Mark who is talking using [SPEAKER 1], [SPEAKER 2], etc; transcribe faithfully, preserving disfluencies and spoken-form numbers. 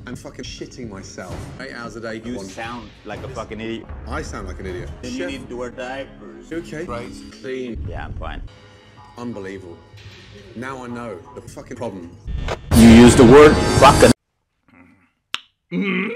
[SPEAKER 1] I'm fucking shitting myself. Eight hours a day.
[SPEAKER 2] You
[SPEAKER 1] one.
[SPEAKER 2] sound like a fucking idiot.
[SPEAKER 1] I sound like an idiot.
[SPEAKER 2] Then you need to wear diapers.
[SPEAKER 1] You okay?
[SPEAKER 2] Right.
[SPEAKER 1] Clean.
[SPEAKER 2] Yeah, I'm fine.
[SPEAKER 1] Unbelievable. Now I know the fucking problem.
[SPEAKER 2] You use the word fucking.